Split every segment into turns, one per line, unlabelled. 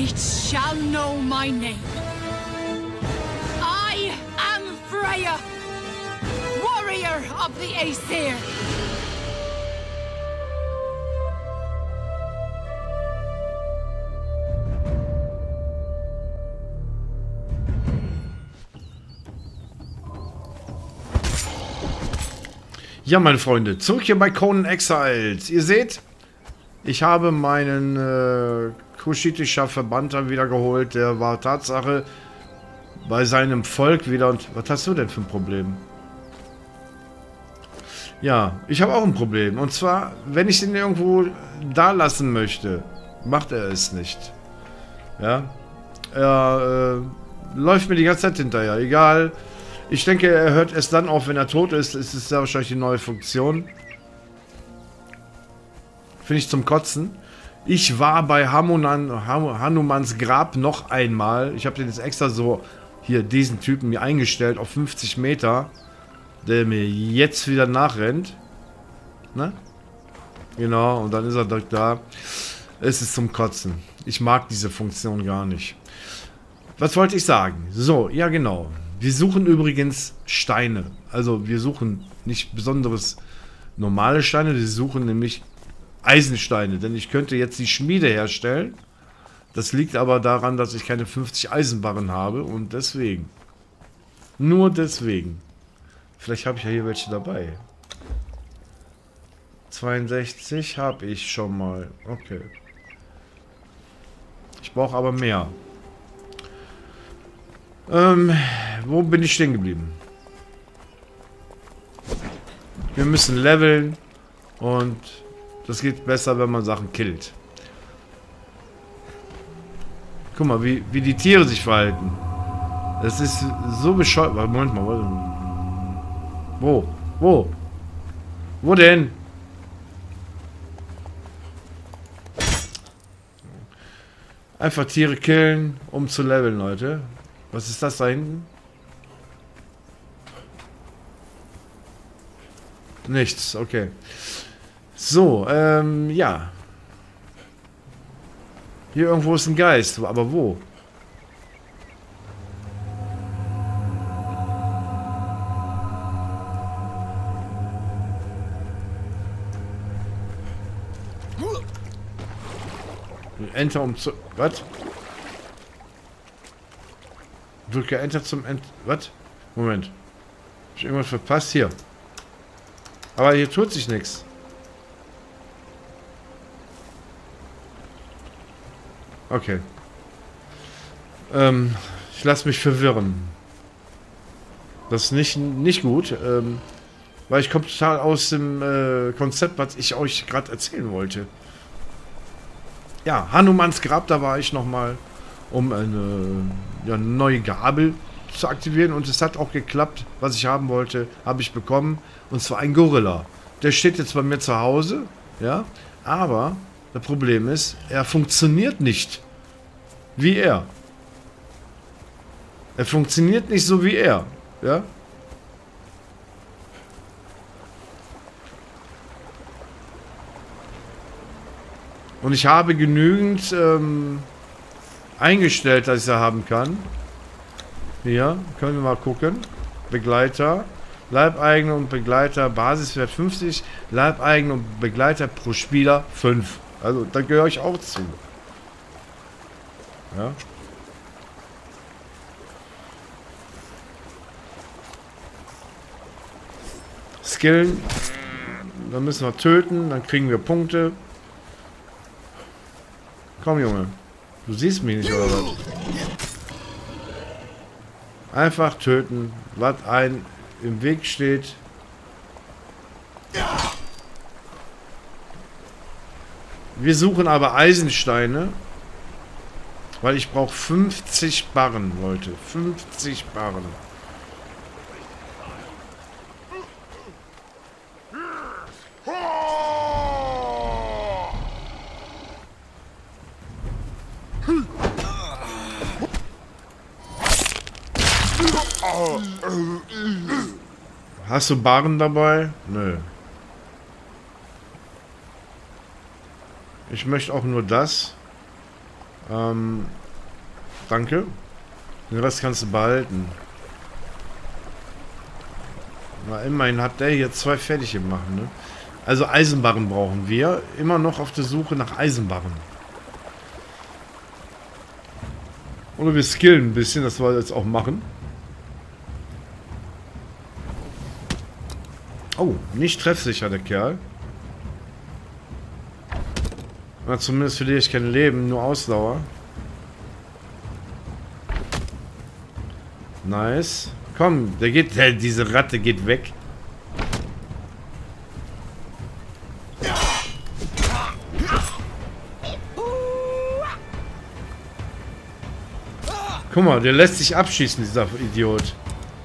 knights shall know my name. I am Freya, warrior of the Aesir.
Ja, meine Freunde, zurück hier bei Conan Exiles. Ihr seht, ich habe meinen kushitischer Verbannter wieder geholt. Der war Tatsache bei seinem Volk wieder. Und was hast du denn für ein Problem? Ja, ich habe auch ein Problem. Und zwar, wenn ich den irgendwo da lassen möchte, macht er es nicht. Ja, er läuft mir die ganze Zeit hinterher. Egal. Ich denke, er hört es dann auf, wenn er tot ist. Es ist ja wahrscheinlich die neue Funktion. Finde ich zum Kotzen. Ich war bei Hanumans Grab noch einmal. Ich habe den jetzt extra so, hier, diesen Typen mir eingestellt auf 50 Meter. Der mir jetzt wieder nachrennt. Ne? Genau, und dann ist er da. Es ist zum Kotzen. Ich mag diese Funktion gar nicht. Was wollte ich sagen? So, ja genau. Wir suchen übrigens Steine. Also wir suchen nicht besonderes normale Steine, wir suchen nämlich Eisensteine. Denn ich könnte jetzt die Schmiede herstellen. Das liegt aber daran, dass ich keine 50 Eisenbarren habe und deswegen. Nur deswegen. Vielleicht habe ich ja hier welche dabei. 62 habe ich schon mal. Okay. Ich brauche aber mehr. Wo bin ich stehen geblieben? Wir müssen leveln und das geht besser, wenn man Sachen killt. Guck mal, wie die Tiere sich verhalten. Das ist so bescheuert. Moment mal. Wo? Wo? Wo denn? Einfach Tiere killen, um zu leveln, Leute. Was ist das da hinten? Nichts, okay. So, ja. Hier irgendwo ist ein Geist, aber wo? Enter um zu... Was? Drücke Enter zum Was? Moment. Hab ich irgendwas verpasst? Hier. Aber hier tut sich nichts. Okay. Ich lasse mich verwirren. Das ist nicht gut. Weil ich komme total aus dem Konzept, was ich euch gerade erzählen wollte. Ja, Hanumans Grab, da war ich nochmal, um eine neue Gabel zu aktivieren. Und es hat auch geklappt, was ich haben wollte, habe ich bekommen. Und zwar ein Gorilla. Der steht jetzt bei mir zu Hause, ja. Aber das Problem ist, er funktioniert nicht wie er. Er funktioniert nicht so wie er, ja. Und ich habe genügend eingestellt, dass ich sie haben kann. Hier, können wir mal gucken. Begleiter, Leibeigene und Begleiter, Basiswert 50, Leibeigene und Begleiter pro Spieler 5. Also, da gehöre ich auch zu. Ja. Skillen. Dann müssen wir töten, dann kriegen wir Punkte. Komm, Junge. Du siehst mich nicht, oder was? Einfach töten, was einem im Weg steht. Wir suchen aber Eisensteine. Weil ich brauche 50 Barren, Leute. 50 Barren. Hast du Barren dabei? Nö. Ich möchte auch nur das. Danke. Den Rest kannst du behalten. Na, immerhin hat der hier 2 fertig gemacht, ne? Also Eisenbarren brauchen wir. Immer noch auf der Suche nach Eisenbarren. Oder wir skillen ein bisschen, das wir jetzt auch machen. Oh, nicht treffsicher, der Kerl. Na, zumindest verliere ich kein Leben, nur Ausdauer. Nice. Komm, diese Ratte geht weg. Guck mal, der lässt sich abschießen, dieser Idiot.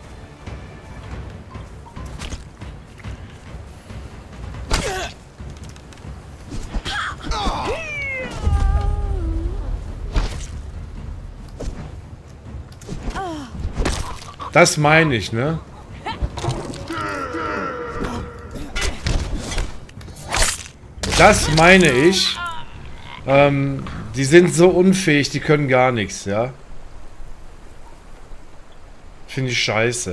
Das meine ich, ne? Das meine ich. Die sind so unfähig, die können gar nichts, ja? Finde ich scheiße.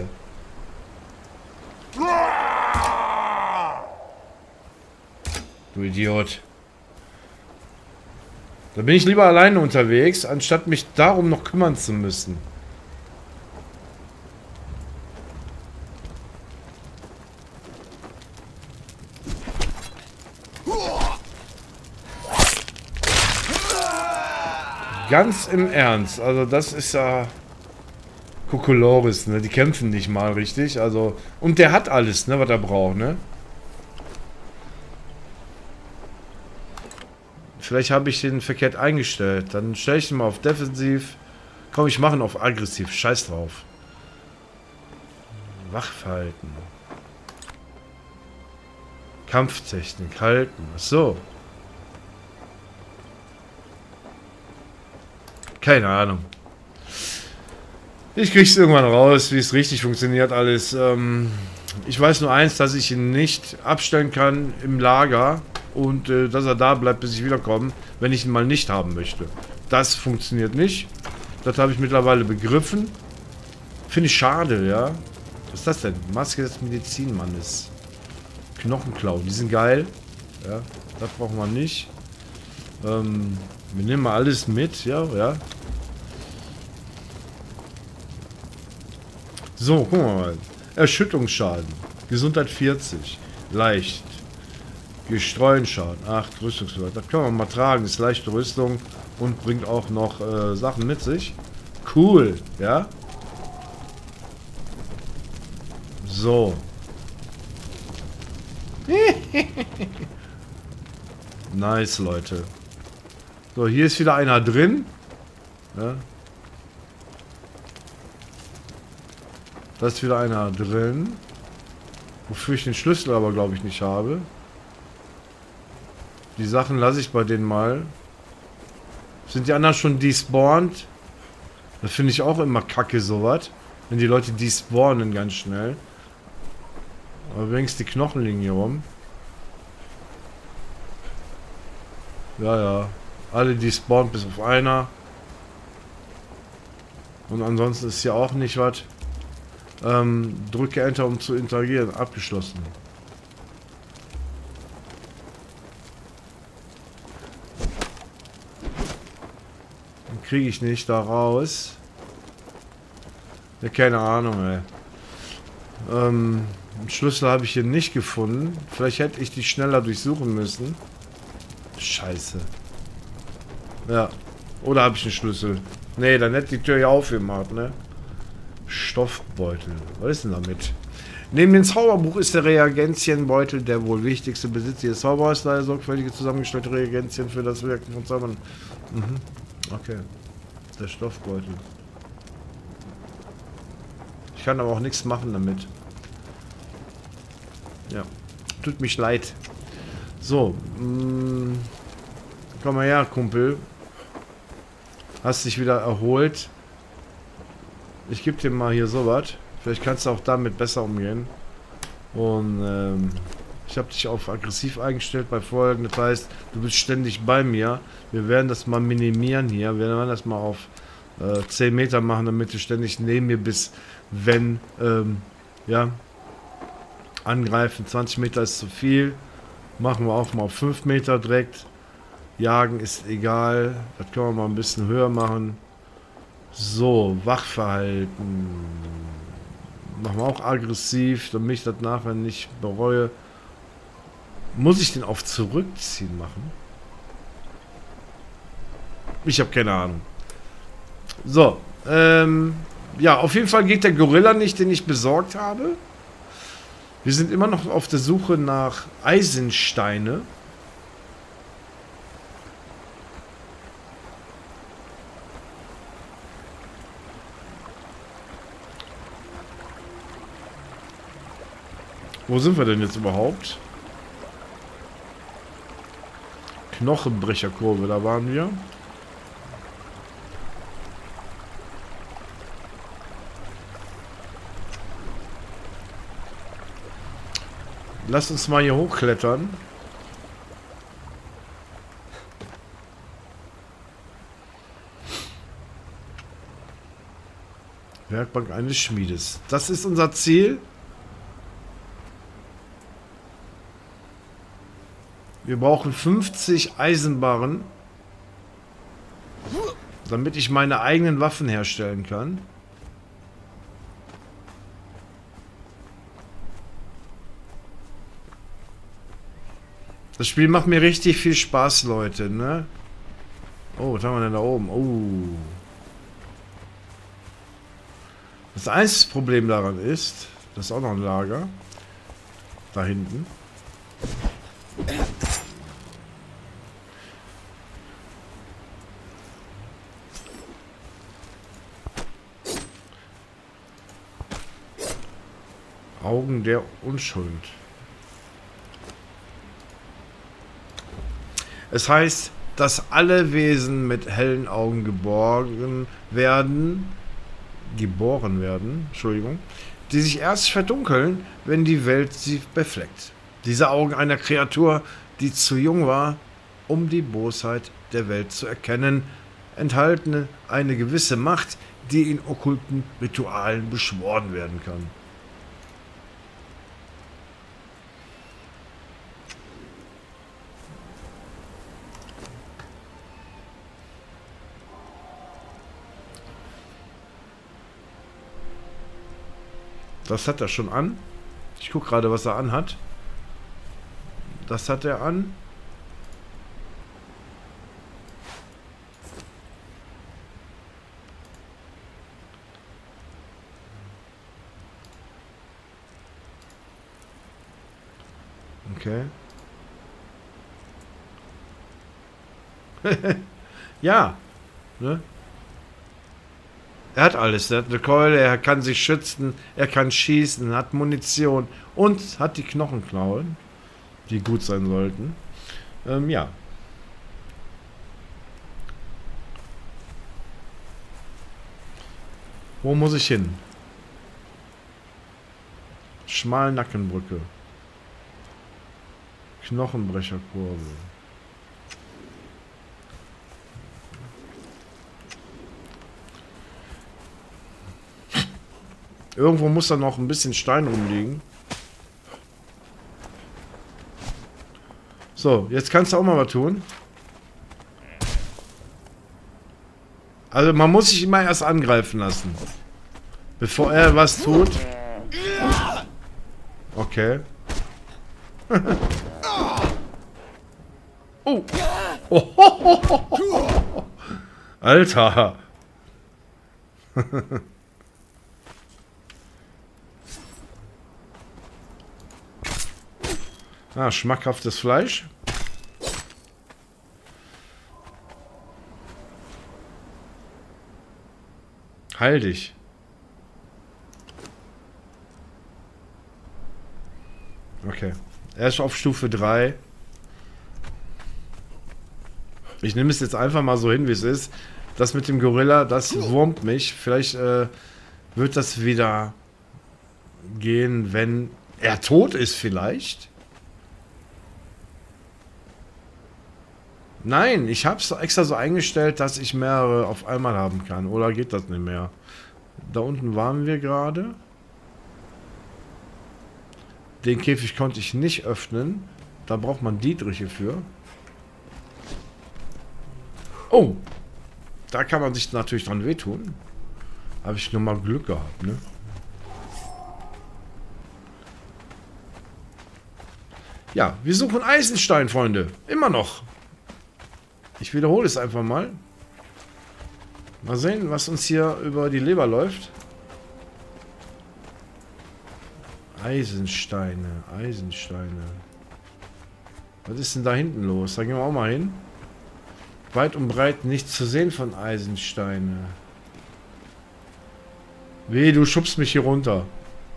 Du Idiot. Da bin ich lieber alleine unterwegs, anstatt mich darum noch kümmern zu müssen. Ganz im Ernst, also das ist ja Kokolores, ne? Die kämpfen nicht mal richtig, also und der hat alles, ne, was er braucht, ne? Vielleicht habe ich den verkehrt eingestellt, dann stelle ich ihn mal auf Defensiv. Komm, ich mache ihn auf Aggressiv, scheiß drauf. Wachverhalten. Kampftechnik, halten, achso. Keine Ahnung. Ich krieg's irgendwann raus, wie es richtig funktioniert alles. Ich weiß nur eins, dass ich ihn nicht abstellen kann im Lager und dass er da bleibt, bis ich wiederkomme, wenn ich ihn mal nicht haben möchte. Das funktioniert nicht. Das habe ich mittlerweile begriffen. Finde ich schade, ja. Was ist das denn? Maske des Medizinmannes. Knochenklau, die sind geil. Ja, das brauchen wir nicht. Wir nehmen mal alles mit, ja, ja. So, gucken wir mal. Erschütterungsschaden. Gesundheit 40. Leicht. Gestreuen-Schaden. 8. Rüstungsschaden. Das können wir mal tragen. Ist leichte Rüstung und bringt auch noch Sachen mit sich. Cool, ja. So. Nice, Leute. So, hier ist wieder einer drin. Ja. Da ist wieder einer drin. Wofür ich den Schlüssel aber, glaube ich, nicht habe. Die Sachen lasse ich bei denen mal. Sind die anderen schon despawned? Das finde ich auch immer kacke, sowas. Wenn die Leute despawnen ganz schnell. Aber wenigstens die Knochen liegen hier rum. Ja, ja. Alle despawnt bis auf einer. Und ansonsten ist hier auch nicht was. Drücke Enter, um zu interagieren. Abgeschlossen. Dann kriege ich nicht da raus. Ja, keine Ahnung, ey. Einen Schlüssel habe ich hier nicht gefunden. Vielleicht hätte ich die schneller durchsuchen müssen. Scheiße. Ja. Oder habe ich einen Schlüssel? Nee, dann hätte die Tür ja aufgemacht, ne? Stoffbeutel. Was ist denn damit? Neben dem Zauberbuch ist der Reagentienbeutel der wohl wichtigste Besitz des Zauberers, da er sorgfältige zusammengestellte Reagenzien für das Wirken von Zaubern. Mhm. Okay. Der Stoffbeutel. Ich kann aber auch nichts machen damit. Ja. Tut mich leid. So. Komm mal her, Kumpel. Hast dich wieder erholt. Ich gebe dir mal hier sowas. Vielleicht kannst du auch damit besser umgehen. Und Ich habe dich auf aggressiv eingestellt bei Folgen. Das heißt, du bist ständig bei mir. Wir werden das mal minimieren hier. Wir werden das mal auf 10 Meter machen, damit du ständig neben mir bist, wenn, ja, angreifen. 20 Meter ist zu viel. Machen wir auch mal auf 5 Meter direkt. Jagen ist egal. Das können wir mal ein bisschen höher machen. So, Wachverhalten. Machen wir auch aggressiv, damit ich das nachher nicht bereue. Muss ich den auf Zurückziehen machen? Ich habe keine Ahnung. So, ja, auf jeden Fall geht der Gorilla nicht, den ich besorgt habe. Wir sind immer noch auf der Suche nach Eisensteine. Wo sind wir denn jetzt überhaupt? Knochenbrecherkurve, da waren wir. Lass uns mal hier hochklettern. Werkbank eines Schmiedes. Das ist unser Ziel. Wir brauchen 50 Eisenbarren, damit ich meine eigenen Waffen herstellen kann. Das Spiel macht mir richtig viel Spaß, Leute, ne? Oh, was haben wir denn da oben? Oh. Das einzige Problem daran ist, das ist auch noch ein Lager. Da hinten. Augen der Unschuld. Es heißt, dass alle Wesen mit hellen Augen geboren werden, Entschuldigung, die sich erst verdunkeln, wenn die Welt sie befleckt. Diese Augen einer Kreatur, die zu jung war, um die Bosheit der Welt zu erkennen, enthalten eine gewisse Macht, die in okkulten Ritualen beschworen werden kann. Das hat er schon an. Ich gucke gerade, was er anhat. Das hat er an. Okay. Ja. Ne? Er hat alles. Er hat eine Keule, er kann sich schützen, er kann schießen, hat Munition und hat die Knochenklauen, die gut sein sollten. Ja. Wo muss ich hin? Schmalnackenbrücke. Knochenbrecherkurve. Irgendwo muss da noch ein bisschen Stein rumliegen. So, jetzt kannst du auch mal was tun. Also man muss sich immer erst angreifen lassen. Bevor er was tut. Okay. Oh. Oh. Alter. Ah, schmackhaftes Fleisch. Heil dich. Okay. Er ist auf Stufe 3. Ich nehme es jetzt einfach mal so hin, wie es ist. Das mit dem Gorilla, das wurmt mich. Vielleicht wird das wieder gehen, wenn er tot ist vielleicht. Nein, ich habe es extra so eingestellt, dass ich mehrere auf einmal haben kann. Oder geht das nicht mehr? Da unten waren wir gerade. Den Käfig konnte ich nicht öffnen. Da braucht man Dietriche für. Oh! Da kann man sich natürlich dran wehtun. Habe ich nur mal Glück gehabt, ne? Ja, wir suchen Eisenstein, Freunde. Immer noch. Ich wiederhole es einfach mal. Mal sehen, was uns hier über die Leber läuft. Eisensteine, Eisensteine. Was ist denn da hinten los? Da gehen wir auch mal hin. Weit und breit nichts zu sehen von Eisensteine. Weh, du schubst mich hier runter.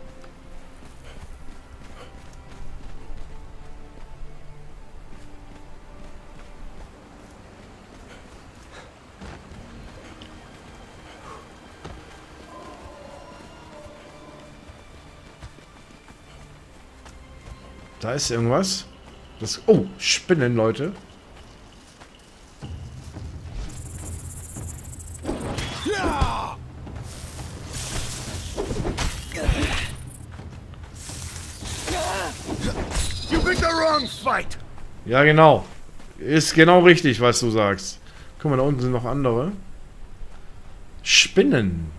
Da ist irgendwas. Das, oh, Spinnen, Leute.
You picked the wrong fight.
Ja, genau. Ist genau richtig, was du sagst. Guck mal, da unten sind noch andere. Spinnen.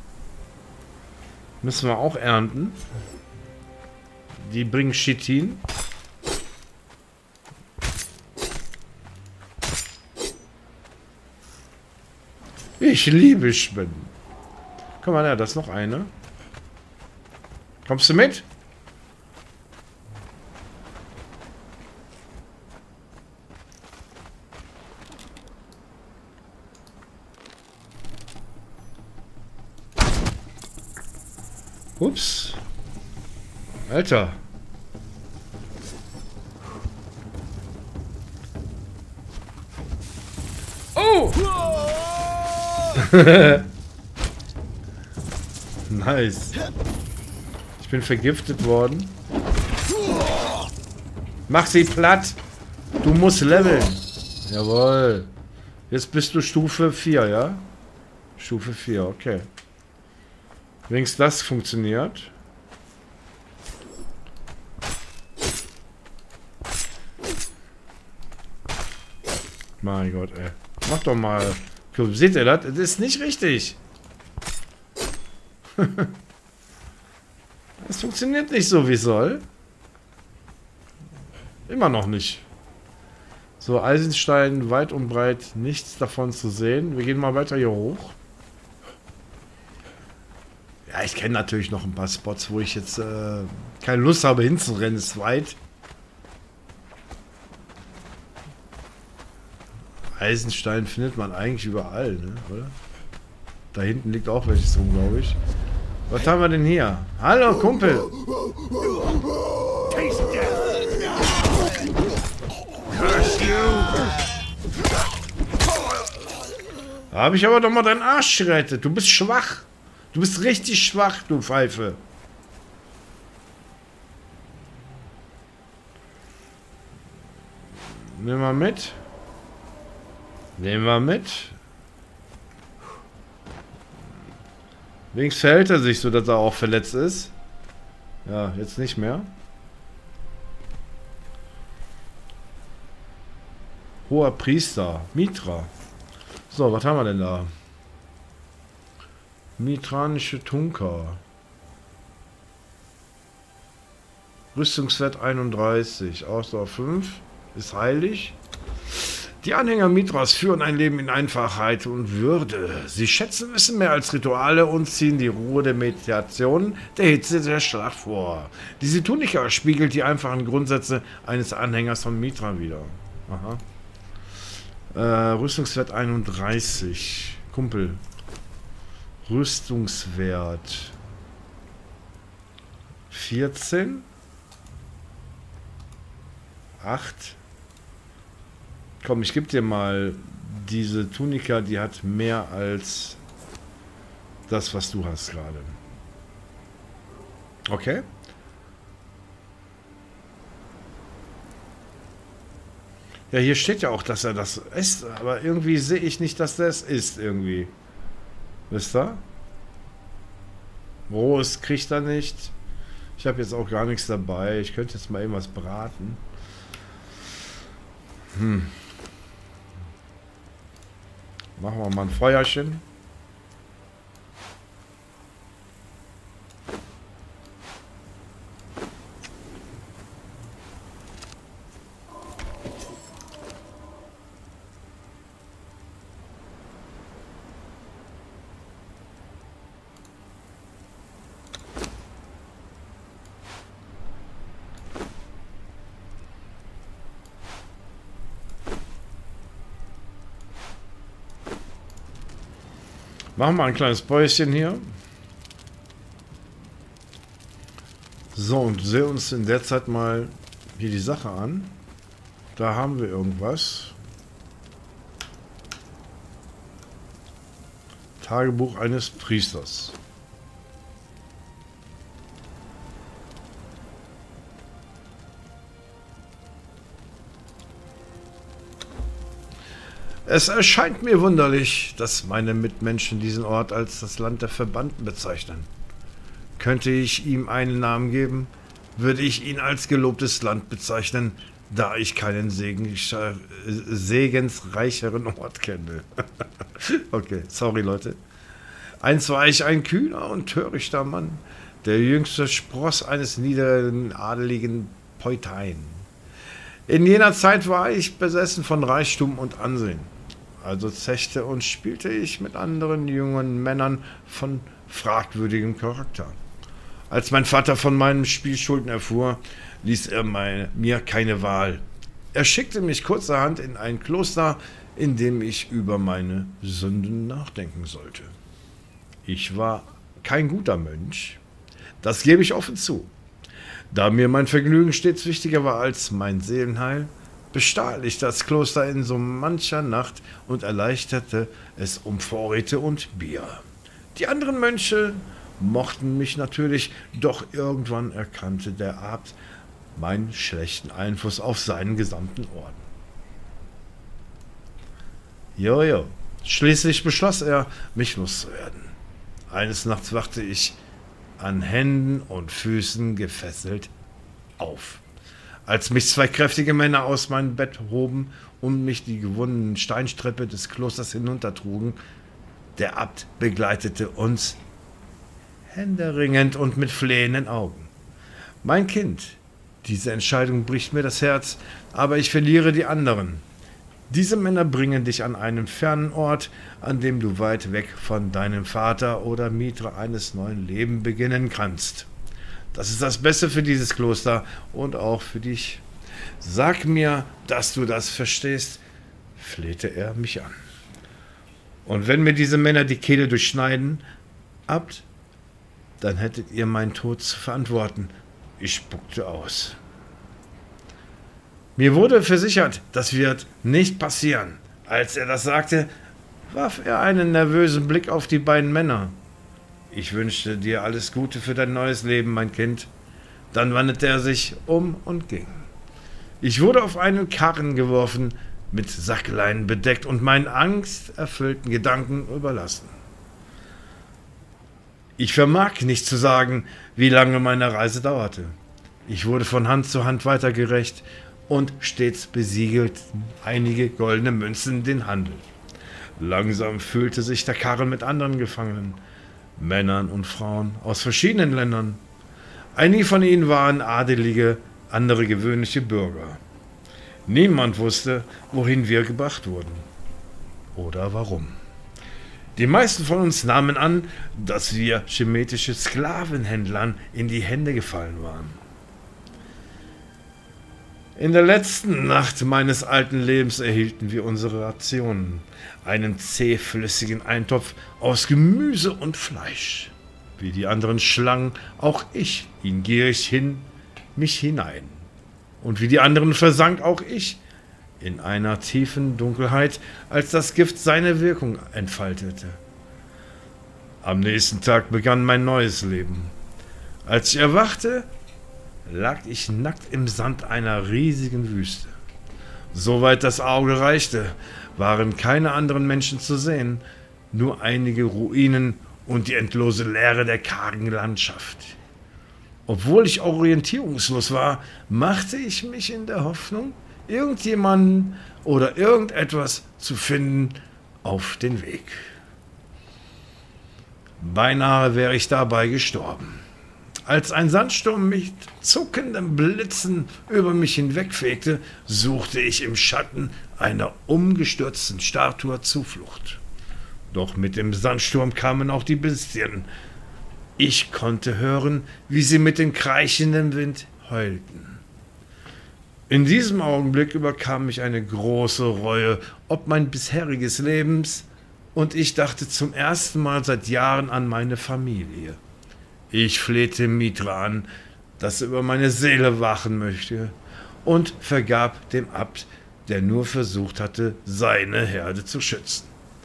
Müssen wir auch ernten. Die bringen Chitin. Ich liebe Spinnen. Guck mal, da ist noch eine. Kommst du mit? Ups. Alter. Oh! Nice. Ich bin vergiftet worden. Mach sie platt. Du musst leveln. Jawohl. Jetzt bist du Stufe 4, ja? Stufe 4, okay. Wenigstens das funktioniert. Mein Gott, ey. Mach doch mal. Seht ihr das? Das ist nicht richtig. Das funktioniert nicht so, wie es soll. Immer noch nicht. So, Eisenstein, weit und breit, nichts davon zu sehen. Wir gehen mal weiter hier hoch. Ja, ich kenne natürlich noch ein paar Spots, wo ich jetzt keine Lust habe hinzurennen. Es ist weit. Eisenstein findet man eigentlich überall, ne? Oder? Da hinten liegt auch welches rum, glaube ich. Was haben wir denn hier? Hallo, Kumpel! Da habe ich aber doch mal deinen Arsch gerettet. Du bist schwach. Du bist richtig schwach, du Pfeife. Nimm mal mit. Nehmen wir mit. Wenigstens verhält er sich so, dass er auch verletzt ist. Ja, jetzt nicht mehr. Hoher Priester. Mitra. So, was haben wir denn da? Mitranische Tunker. Rüstungswert 31. Ausdauer 5. Ist heilig. Die Anhänger Mitras führen ein Leben in Einfachheit und Würde. Sie schätzen Wissen mehr als Rituale und ziehen die Ruhe der Meditation der Hitze der Schlacht vor. Diese Tunika spiegelt die einfachen Grundsätze eines Anhängers von Mitra wider. Aha. Rüstungswert 31. Kumpel. Rüstungswert 14. 8. Komm, ich gebe dir mal diese Tunika, die hat mehr als das, was du hast gerade. Okay. Ja, hier steht ja auch, dass er das isst, aber irgendwie sehe ich nicht, dass der es isst, irgendwie. Wisst ihr? Rohes kriegt er nicht. Ich habe jetzt auch gar nichts dabei. Ich könnte jetzt mal irgendwas braten. Machen wir mal ein Feuerchen. Machen wir ein kleines Päuschen hier. So, und sehen uns in der Zeit mal hier die Sache an. Da haben wir irgendwas. Tagebuch eines Priesters. Es erscheint mir wunderlich, dass meine Mitmenschen diesen Ort als das Land der Verbannten bezeichnen. Könnte ich ihm einen Namen geben, würde ich ihn als gelobtes Land bezeichnen, da ich keinen segensreicheren Ort kenne. Okay, sorry Leute. Einst war ich ein kühner und törichter Mann, der jüngste Spross eines niederen adeligen Peutein. In jener Zeit war ich besessen von Reichtum und Ansehen. Also zechte und spielte ich mit anderen jungen Männern von fragwürdigem Charakter. Als mein Vater von meinen Spielschulden erfuhr, ließ er mir keine Wahl. Er schickte mich kurzerhand in ein Kloster, in dem ich über meine Sünden nachdenken sollte. Ich war kein guter Mönch, das gebe ich offen zu. Da mir mein Vergnügen stets wichtiger war als mein Seelenheil, bestahl ich das Kloster in so mancher Nacht und erleichterte es um Vorräte und Bier. Die anderen Mönche mochten mich natürlich, doch irgendwann erkannte der Abt meinen schlechten Einfluss auf seinen gesamten Orden. Jojo, schließlich beschloss er, mich loszuwerden. Eines Nachts wachte ich an Händen und Füßen gefesselt auf. Als mich zwei kräftige Männer aus meinem Bett hoben und mich die gewundenen Steinstreppe des Klosters hinuntertrugen, der Abt begleitete uns händeringend und mit flehenden Augen. Mein Kind, diese Entscheidung bricht mir das Herz, aber ich verliere die anderen. Diese Männer bringen dich an einen fernen Ort, an dem du weit weg von deinem Vater oder Mieter eines neuen Lebens beginnen kannst. Das ist das Beste für dieses Kloster und auch für dich. Sag mir, dass du das verstehst, flehte er mich an. Und wenn mir diese Männer die Kehle durchschneiden, Abt, dann hättet ihr meinen Tod zu verantworten. Ich spuckte aus. Mir wurde versichert, das wird nicht passieren. Als er das sagte, warf er einen nervösen Blick auf die beiden Männer. Ich wünschte dir alles Gute für dein neues Leben, mein Kind. Dann wandte er sich um und ging. Ich wurde auf einen Karren geworfen, mit Sackleinen bedeckt und meinen angsterfüllten Gedanken überlassen. Ich vermag nicht zu sagen, wie lange meine Reise dauerte. Ich wurde von Hand zu Hand weitergereicht und stets besiegelten einige goldene Münzen den Handel. Langsam füllte sich der Karren mit anderen Gefangenen, Männern und Frauen aus verschiedenen Ländern. Einige von ihnen waren Adelige, andere gewöhnliche Bürger. Niemand wusste, wohin wir gebracht wurden oder warum. Die meisten von uns nahmen an, dass wir chemetische Sklavenhändlern in die Hände gefallen waren. In der letzten Nacht meines alten Lebens erhielten wir unsere Rationen, einen zähflüssigen Eintopf aus Gemüse und Fleisch. Wie die anderen Schlangen, auch ich ihn gierig mich hinein. Und wie die anderen versank auch ich in einer tiefen Dunkelheit, als das Gift seine Wirkung entfaltete. Am nächsten Tag begann mein neues Leben. Als ich erwachte, lag ich nackt im Sand einer riesigen Wüste. Soweit das Auge reichte, waren keine anderen Menschen zu sehen, nur einige Ruinen und die endlose Leere der kargen Landschaft. Obwohl ich orientierungslos war, machte ich mich in der Hoffnung, irgendjemanden oder irgendetwas zu finden, auf den Weg. Beinahe wäre ich dabei gestorben. Als ein Sandsturm mit zuckenden Blitzen über mich hinwegfegte, suchte ich im Schatten einer umgestürzten Statue Zuflucht. Doch mit dem Sandsturm kamen auch die Bestien. Ich konnte hören, wie sie mit dem kreischenden Wind heulten. In diesem Augenblick überkam mich eine große Reue ob mein bisheriges Lebens, und ich dachte zum ersten Mal seit Jahren an meine Familie. Ich flehte Mitra an, dass er über meine Seele wachen möchte, und vergab dem Abt, der nur versucht hatte, seine Herde zu schützen.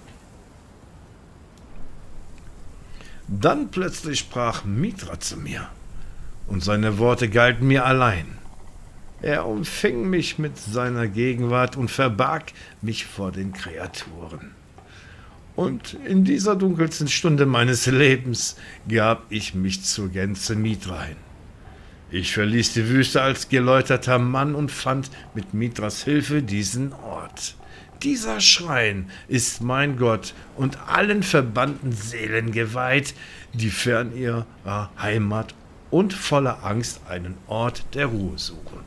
Dann plötzlich sprach Mitra zu mir, und seine Worte galten mir allein. Er umfing mich mit seiner Gegenwart und verbarg mich vor den Kreaturen. Und in dieser dunkelsten Stunde meines Lebens gab ich mich zur Gänze Mitra hin. Ich verließ die Wüste als geläuterter Mann und fand mit Mitras Hilfe diesen Ort. Dieser Schrein ist mein Gott und allen verbannten Seelen geweiht, die fern ihrer Heimat und voller Angst einen Ort der Ruhe suchen.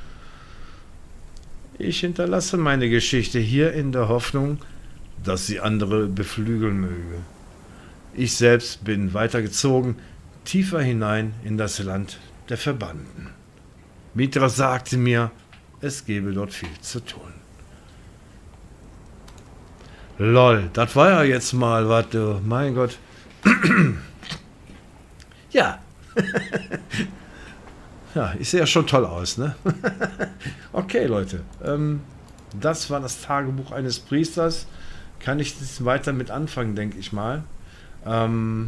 Ich hinterlasse meine Geschichte hier in der Hoffnung, dass sie andere beflügeln möge. Ich selbst bin weitergezogen, tiefer hinein in das Land der Verbannten. Mitra sagte mir, es gebe dort viel zu tun. Lol, das war ja jetzt mal was, du, mein Gott. Ja. Ja, ich sehe ja schon toll aus, ne? Okay, Leute. Das war das Tagebuch eines Priesters. Kann ich das weiter mit anfangen, denke ich mal. Ein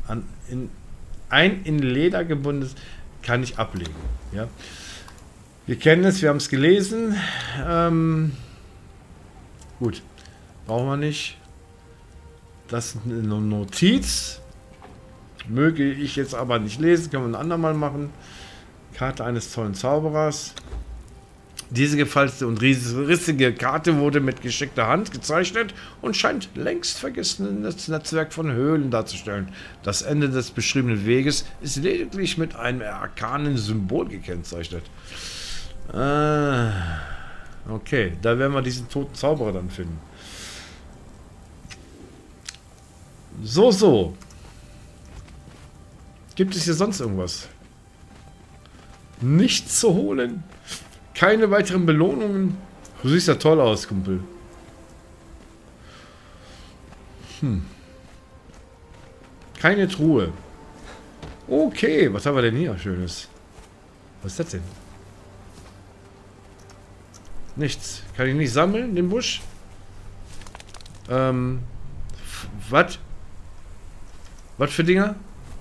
in Leder gebundenes kann ich ablegen. Ja? Wir kennen es, wir haben es gelesen. Gut, brauchen wir nicht. Das ist eine Notiz. Möge ich jetzt aber nicht lesen, können wir ein andermal machen. Karte eines tollen Zauberers. Diese gefaltete und rissige Karte wurde mit geschickter Hand gezeichnet und scheint längst vergessenes Netzwerk von Höhlen darzustellen. Das Ende des beschriebenen Weges ist lediglich mit einem arkanen Symbol gekennzeichnet. Okay, da werden wir diesen toten Zauberer dann finden. So. Gibt es hier sonst irgendwas? Nichts zu holen. Keine weiteren Belohnungen. Du siehst ja toll aus, Kumpel. Keine Truhe. Okay, was haben wir denn hier Schönes? Was ist das denn? Nichts. Kann ich nicht sammeln, den Busch? Was? Was für Dinger?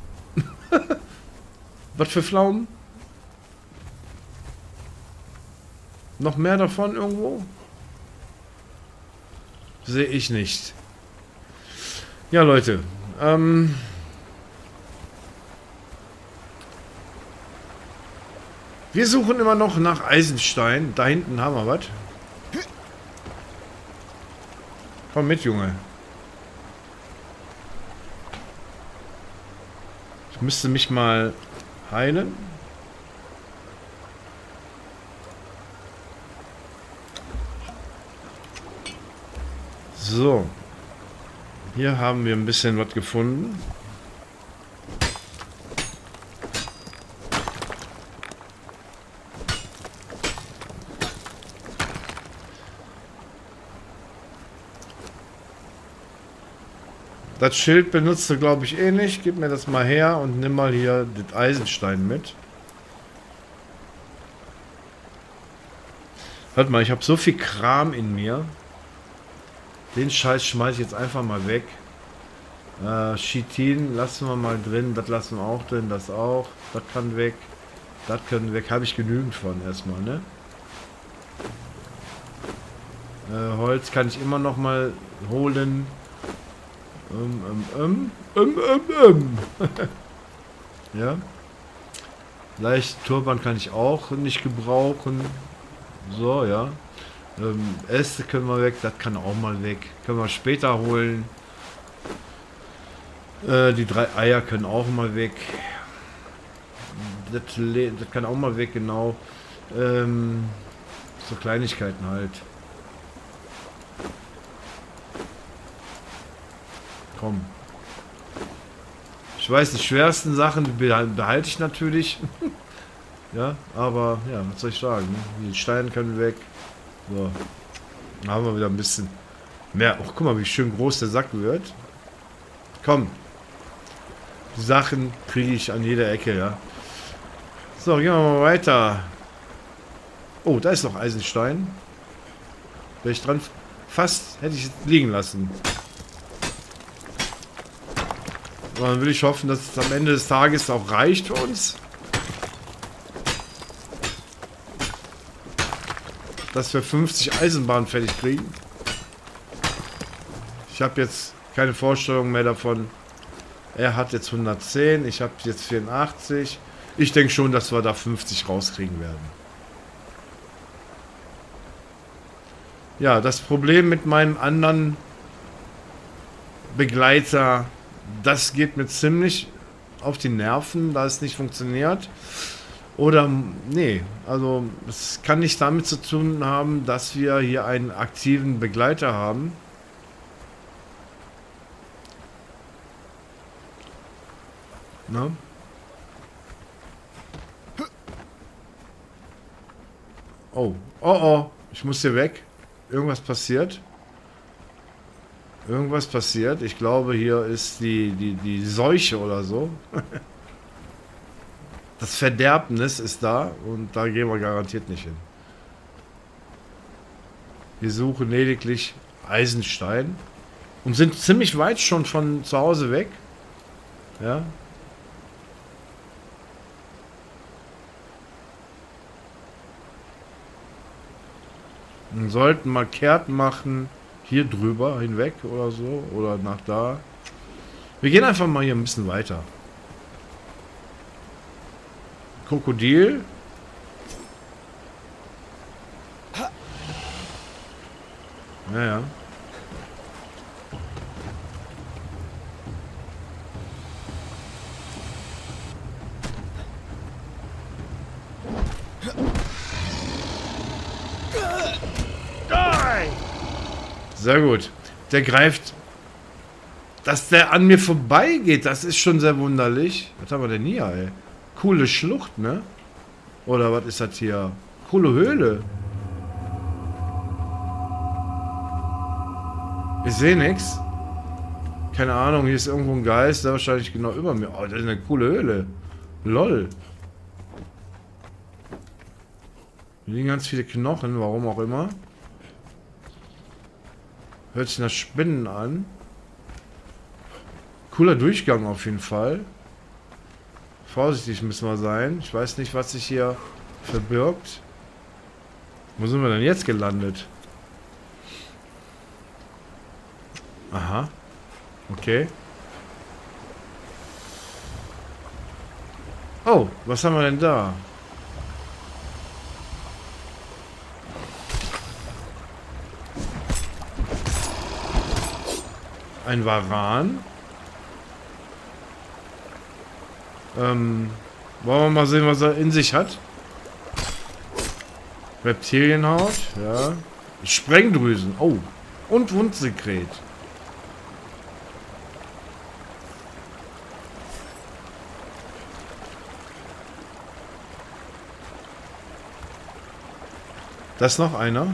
Was für Pflaumen? Noch mehr davon irgendwo? Sehe ich nicht. Ja, Leute. Wir suchen immer noch nach Eisenstein. Da hinten haben wir was. Komm mit, Junge. Ich müsste mich mal heilen. So. Hier haben wir ein bisschen was gefunden. Das Schild benutzt du, glaube ich, eh nicht. Gib mir das mal her und nimm mal hier das Eisenstein mit. Warte mal, ich habe so viel Kram in mir. Den Scheiß schmeiße ich jetzt einfach mal weg. Chitin lassen wir mal drin. Das lassen wir auch drin. Das auch. Das kann weg. Das können weg. Habe ich genügend von erstmal, ne? Holz kann ich immer noch mal holen. Ja. Leicht Turban kann ich auch nicht gebrauchen. So, ja. Äste können wir weg, das kann auch mal weg. Können wir später holen. Die 3 Eier können auch mal weg. Das kann auch mal weg, genau. So Kleinigkeiten halt. Komm. Ich weiß, die schwersten Sachen behalte ich natürlich. Ja, aber ja, was soll ich sagen? Ne? Die Steine können weg. So. Dann haben wir wieder ein bisschen mehr. Ach, guck mal, wie schön groß der Sack wird. Komm. Die Sachen kriege ich an jeder Ecke, ja. So, gehen wir mal weiter. Oh, da ist noch Eisenstein. Wäre ich dran. Fast hätte ich es liegen lassen. Und dann will ich hoffen, dass es am Ende des Tages auch reicht für uns. Dass wir 50 Eisenbahnen fertig kriegen. Ich habe jetzt keine Vorstellung mehr davon. Er hat jetzt 110, ich habe jetzt 84. Ich denke schon, dass wir da 50 rauskriegen werden. Ja, das Problem mit meinem anderen Begleiter, das geht mir ziemlich auf die Nerven, da es nicht funktioniert. Oder, nee, also es kann nicht damit zu tun haben, dass wir hier einen aktiven Begleiter haben. Ne? Oh, oh, oh, ich muss hier weg. Irgendwas passiert. Irgendwas passiert. Ich glaube, hier ist die Seuche oder so. Das Verderbnis ist da und da gehen wir garantiert nicht hin. Wir suchen lediglich Eisenstein und sind ziemlich weit schon von zu Hause weg. Ja. Wir sollten mal kehrt machen, hier drüber hinweg oder so, oder nach da. Wir gehen einfach mal hier ein bisschen weiter. Krokodil. Naja. Sehr gut. Der greift. Dass der an mir vorbeigeht, das ist schon sehr wunderlich. Was haben wir denn hier, ey? Coole Schlucht, ne? Oder was ist das hier? Coole Höhle. Ich sehe nichts. Keine Ahnung, hier ist irgendwo ein Geist, der wahrscheinlich genau über mir. Oh, das ist eine coole Höhle. Lol. Hier liegen ganz viele Knochen, warum auch immer. Hört sich nach Spinnen an. Cooler Durchgang auf jeden Fall. Vorsichtig müssen wir sein. Ich weiß nicht, was sich hier verbirgt. Wo sind wir denn jetzt gelandet? Aha. Okay. Oh, was haben wir denn da? Ein Varan. Wollen wir mal sehen, was er in sich hat? Reptilienhaut, ja. Sprengdrüsen, oh. Und Wundsekret. Da ist noch einer.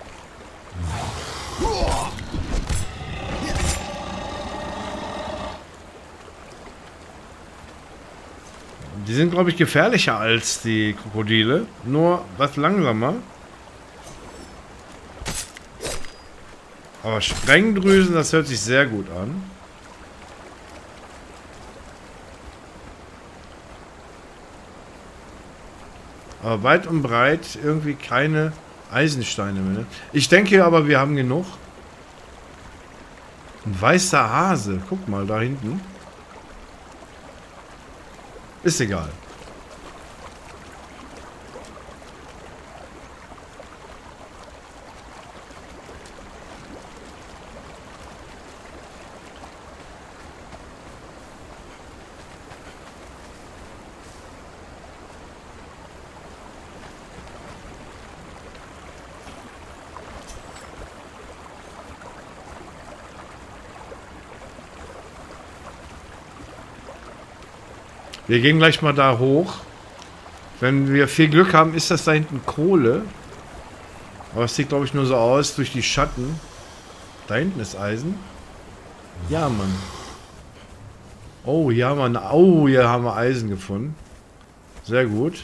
Die sind, glaube ich, gefährlicher als die Krokodile. Nur was langsamer. Aber Sprengdrüsen, das hört sich sehr gut an. Aber weit und breit irgendwie keine Eisensteine mehr. Ich denke aber, wir haben genug. Ein weißer Hase. Guck mal, da hinten. Ist egal. Wir gehen gleich mal da hoch. Wenn wir viel Glück haben, ist das da hinten Kohle. Aber es sieht, glaube ich, nur so aus durch die Schatten. Da hinten ist Eisen. Ja, Mann. Oh, hier haben wir, oh, hier haben wir Eisen gefunden. Sehr gut.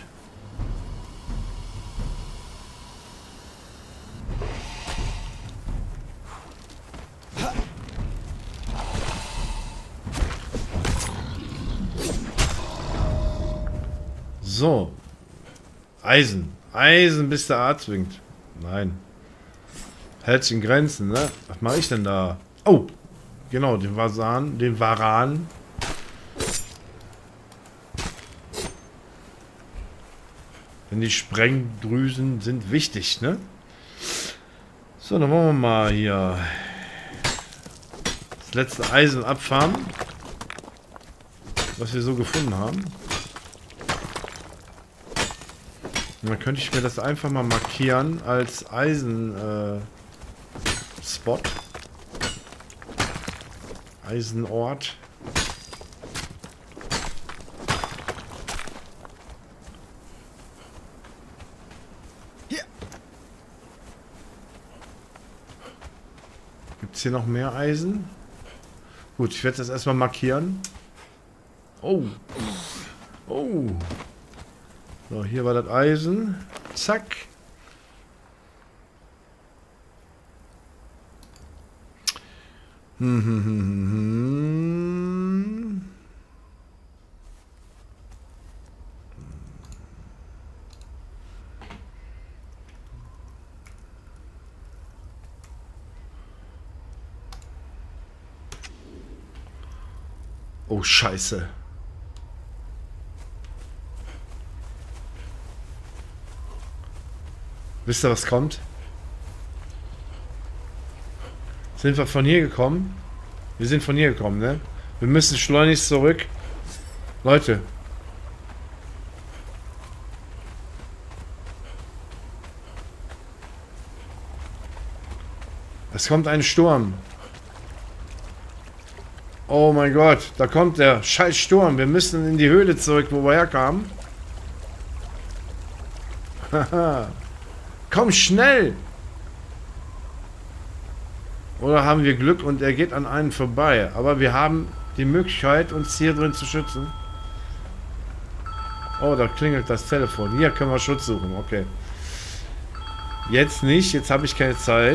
So. Eisen. Eisen, bis der Arzt winkt. Nein. Hält sich in Grenzen, ne? Was mache ich denn da? Oh. Genau, den Varan. Den Varan. Denn die Sprengdrüsen sind wichtig, ne? So, dann wollen wir mal hier das letzte Eisen abfahren. Was wir so gefunden haben. Und dann könnte ich mir das einfach mal markieren als Eisen Spot. Eisenort.
Hier.
Gibt es hier noch mehr Eisen? Gut, ich werde das erstmal markieren. Oh. Oh. So, hier war das Eisen. Zack. Oh, Scheiße. Wisst ihr, was kommt? Sind wir von hier gekommen? Wir sind von hier gekommen, ne? Wir müssen schleunigst zurück. Leute. Es kommt ein Sturm. Oh mein Gott, da kommt der scheiß Sturm. Wir müssen in die Höhle zurück, wo wir herkamen. Haha. Komm schnell! Oder haben wir Glück und er geht an einen vorbei. Aber wir haben die Möglichkeit, uns hier drin zu schützen. Oh, da klingelt das Telefon. Hier können wir Schutz suchen. Okay. Jetzt nicht. Jetzt habe ich keine Zeit.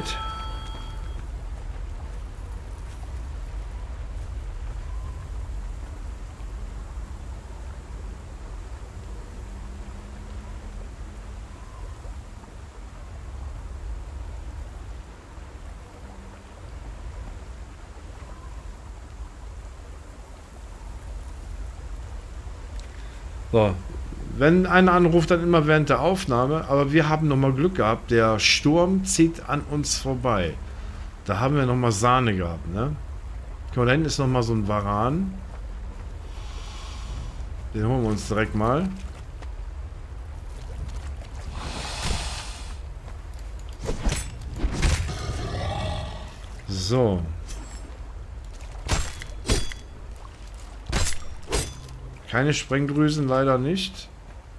So, wenn einer anruft, dann immer während der Aufnahme. Aber wir haben nochmal Glück gehabt. Der Sturm zieht an uns vorbei. Da haben wir nochmal Sahne gehabt, ne? Guck mal, da hinten ist nochmal so ein Varan. Den holen wir uns direkt mal. So. Keine Sprengdrüsen, leider nicht.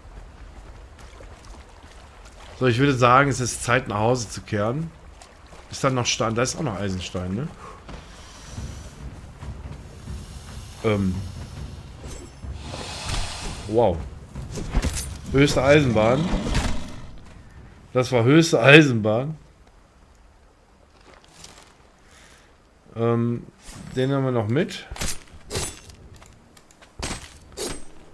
So, ich würde sagen, es ist Zeit, nach Hause zu kehren. Ist dann noch Stein? Da ist auch noch Eisenstein, ne? Wow. Höchste Eisenbahn. Das war höchste Eisenbahn. Den haben wir noch mit.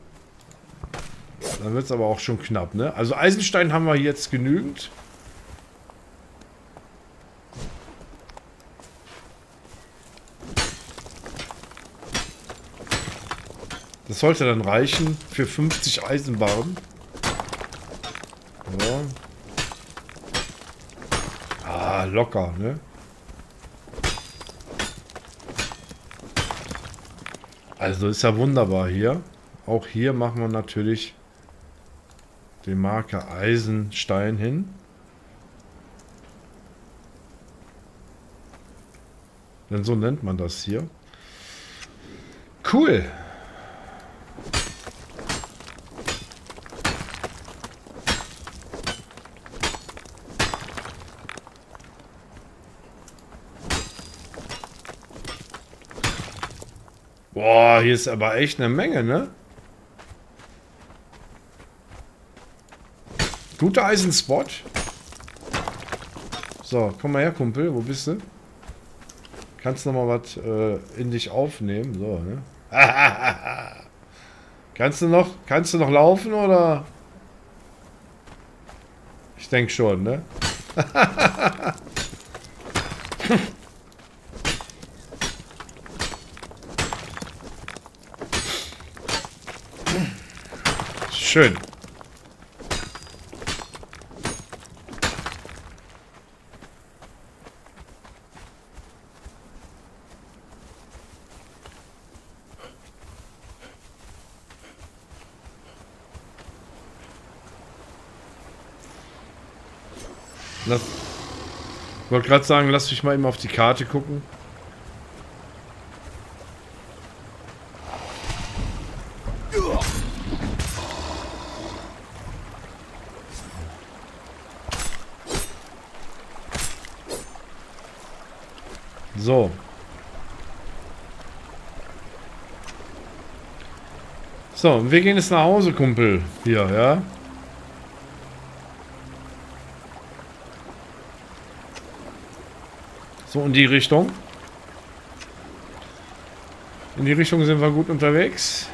Dann wird es aber auch schon knapp, ne? Also Eisenstein haben wir jetzt genügend. Das sollte dann reichen für 50 Eisenbarren. So. Ah, locker, ne? Also ist ja wunderbar hier. Auch hier machen wir natürlich den Marker Eisenstein hin. Denn so nennt man das hier. Cool. Boah, hier ist aber echt eine Menge, ne? Guter Eisenspot. So, komm mal her, Kumpel. Wo bist du? Kannst noch mal was in dich aufnehmen. So, ne? Kannst du noch laufen, oder? Ich denke schon, ne? Schön. Ich wollte gerade sagen, lass mich mal eben auf die Karte gucken. So. So, wir gehen jetzt nach Hause, Kumpel. Hier, ja. So, in die Richtung. In die Richtung sind wir gut unterwegs.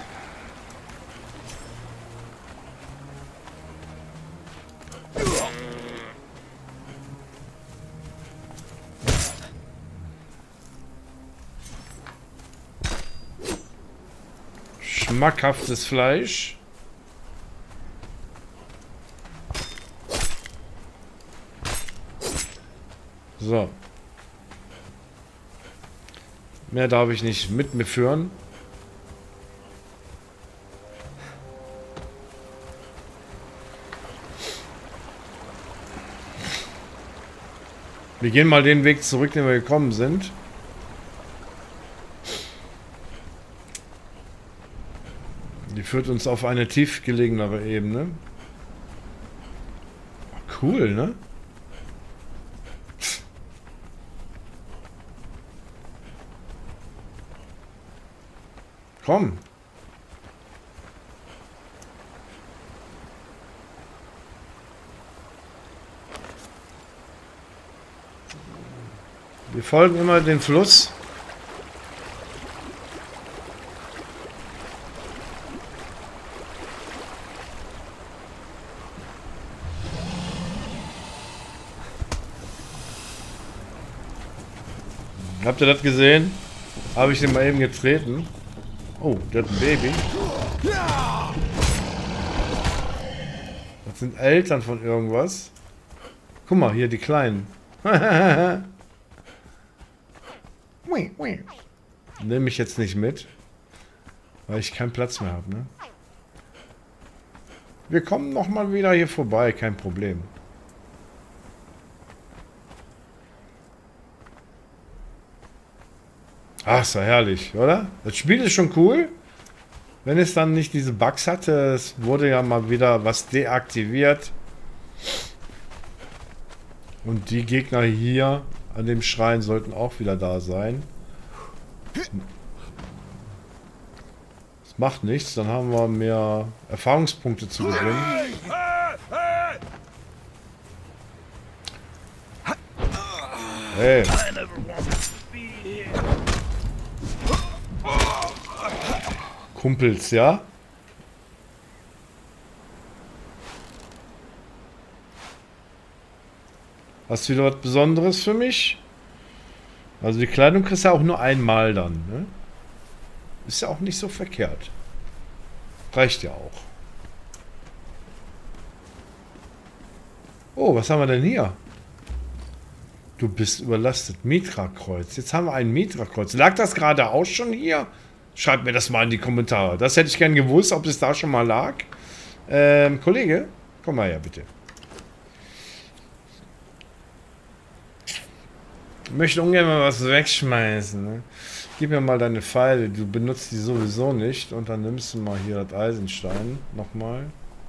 Schmackhaftes Fleisch. So. Mehr darf ich nicht mit mir führen. Wir gehen mal den Weg zurück, den wir gekommen sind. Die führt uns auf eine tief gelegenere Ebene. Cool, ne? Komm. Wir folgen immer dem Fluss. Habt ihr das gesehen? Habe ich den mal eben getreten. Oh, der hat ein Baby. Das sind Eltern von irgendwas. Guck mal, hier die Kleinen. Nehme ich jetzt nicht mit, weil ich keinen Platz mehr habe, ne? Wir kommen noch mal wieder hier vorbei, kein Problem. Ach, ist ja herrlich, oder? Das Spiel ist schon cool. Wenn es dann nicht diese Bugs hatte, es wurde ja mal wieder was deaktiviert. Und die Gegner hier an dem Schrein sollten auch wieder da sein. Das macht nichts, dann haben wir mehr Erfahrungspunkte zu gewinnen. Hey. Kumpels, ja? Hast du wieder was Besonderes für mich? Also die Kleidung kriegst du ja auch nur einmal dann, ne? Ist ja auch nicht so verkehrt. Reicht ja auch. Oh, was haben wir denn hier? Du bist überlastet. Mitra-Kreuz. Jetzt haben wir ein Mitra-Kreuz. Lag das gerade auch schon hier? Schreibt mir das mal in die Kommentare. Das hätte ich gern gewusst, ob es da schon mal lag. Kollege, komm mal her, bitte. Ich möchte ungern mal was wegschmeißen. Ne? Gib mir mal deine Pfeile. Du benutzt die sowieso nicht. Und dann nimmst du mal hier das Eisenstein. Nochmal.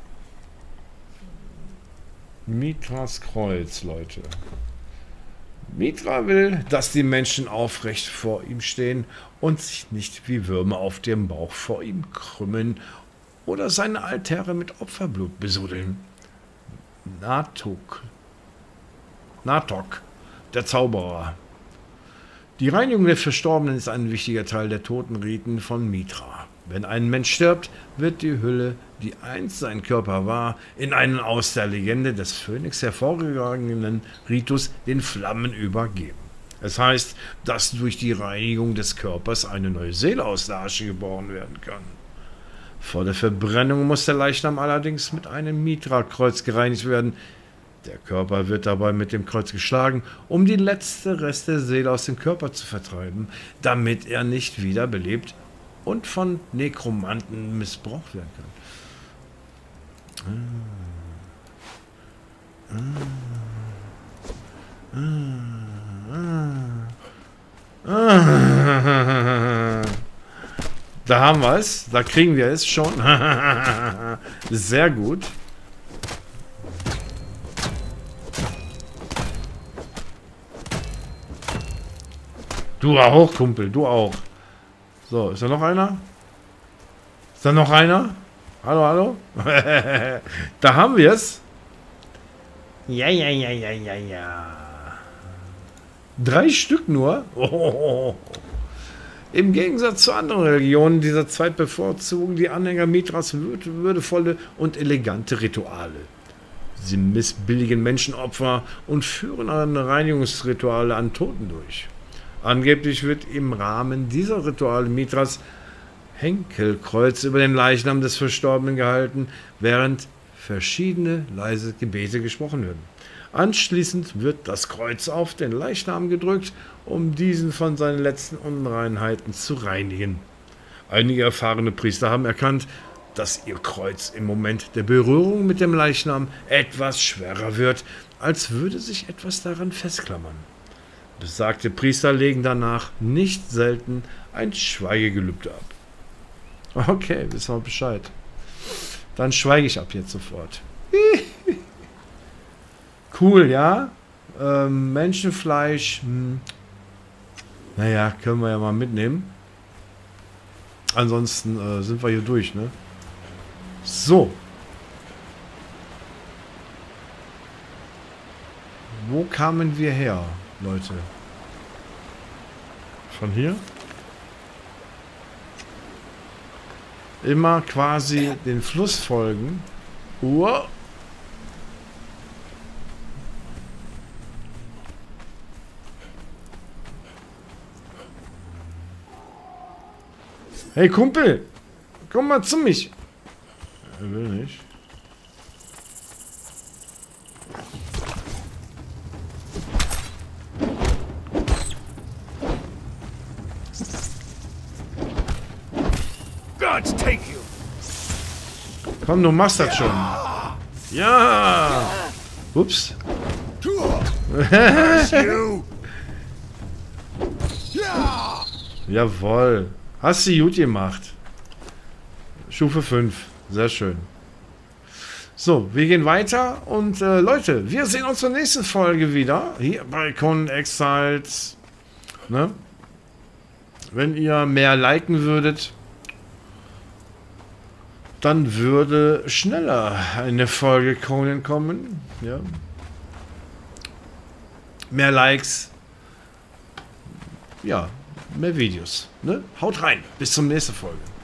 Mitras Kreuz, Leute. Mitra will, dass die Menschen aufrecht vor ihm stehen und sich nicht wie Würmer auf dem Bauch vor ihm krümmen oder seine Altäre mit Opferblut besudeln. Natok, der Zauberer. Die Reinigung der Verstorbenen ist ein wichtiger Teil der Totenriten von Mitra. Wenn ein Mensch stirbt, wird die Hülle, die einst sein Körper war, in einen aus der Legende des Phönix hervorgegangenen Ritus den Flammen übergeben. Es heißt, dass durch die Reinigung des Körpers eine neue Seele aus der Asche geboren werden kann. Vor der Verbrennung muss der Leichnam allerdings mit einem Mitra-Kreuz gereinigt werden. Der Körper wird dabei mit dem Kreuz geschlagen, um die letzte Rest der Seele aus dem Körper zu vertreiben, damit er nicht wiederbelebt und von Nekromanten missbraucht werden kann. Da haben wir es. Da kriegen wir es schon. Sehr gut. Du auch, Kumpel. Du auch. So, ist da noch einer? Ist da noch einer? Hallo, hallo? Da haben wir es. Ja. 3 Stück nur. Oh. Im Gegensatz zu anderen Religionen dieser Zeit bevorzugen die Anhänger Mitras würdevolle und elegante Rituale. Sie missbilligen Menschenopfer und führen Reinigungsrituale an Toten durch. Angeblich wird im Rahmen dieser Rituale Mitras Henkelkreuz über den Leichnam des Verstorbenen gehalten, während verschiedene leise Gebete gesprochen werden. Anschließend wird das Kreuz auf den Leichnam gedrückt, um diesen von seinen letzten Unreinheiten zu reinigen. Einige erfahrene Priester haben erkannt, dass ihr Kreuz im Moment der Berührung mit dem Leichnam etwas schwerer wird, als würde sich etwas daran festklammern. Besagte Priester legen danach nicht selten ein Schweigegelübde ab. Okay, wissen wir Bescheid. Dann schweige ich ab jetzt sofort. Cool, ja? Menschenfleisch. Naja, können wir ja mal mitnehmen. Ansonsten sind wir hier durch, ne? So. Wo kamen wir her, Leute? Von hier? Immer quasi den Fluss folgen. Wow. Hey Kumpel, komm mal zu mich. Er will nicht.
God take you.
Komm, du machst das schon. Ja. Ups. Jawohl. Hast du gut gemacht. Stufe 5. Sehr schön. So, wir gehen weiter. Und Leute, wir sehen uns zur nächsten Folge wieder. Hier bei Conan Exiles. Ne? Wenn ihr mehr liken würdet, dann würde schneller eine Folge Conan kommen. Ja. Mehr Likes. Ja. Mehr Videos. Ne? Haut rein. Bis zum nächsten Folge.